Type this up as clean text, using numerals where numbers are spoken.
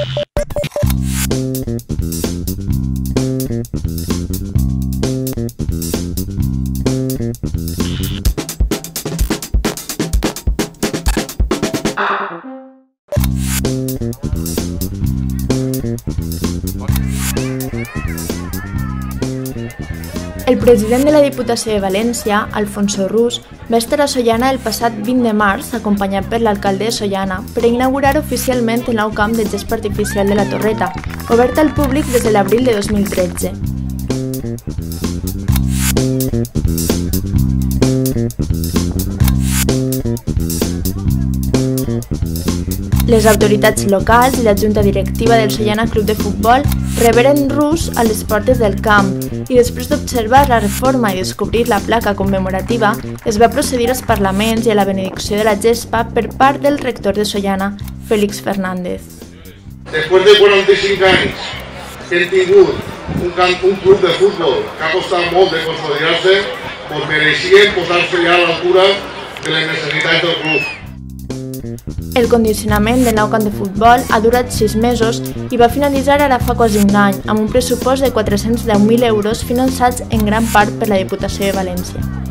El president de la Diputació de València, Alfonso Rus, va estar a Sollana el passat 20 de març, acompanyat per l'alcalde de Sollana, per inaugurar oficialment el nou camp de gespa artificial de la Torreta, obert al públic des de l'abril de 2013. Les autoritats locals i la junta directiva del Sollana Club de Futbol reberen Rus a les portes del camp i després d'observar la reforma i descobrir la placa commemorativa es va procedir als parlaments i a la benedicció de la gespa per part del rector de Sollana, Félix Fernández. Després de 45 anys que hem tingut un club de futbol que ha costat molt de consolidar-se, doncs mereixien posar-se ja a l'altura de les necessitats del club. El condicionament del nou camp de futbol ha durat 6 mesos i va finalitzar ara fa quasi un any, amb un pressupost de 410.000 euros finançats en gran part per la Diputació de València.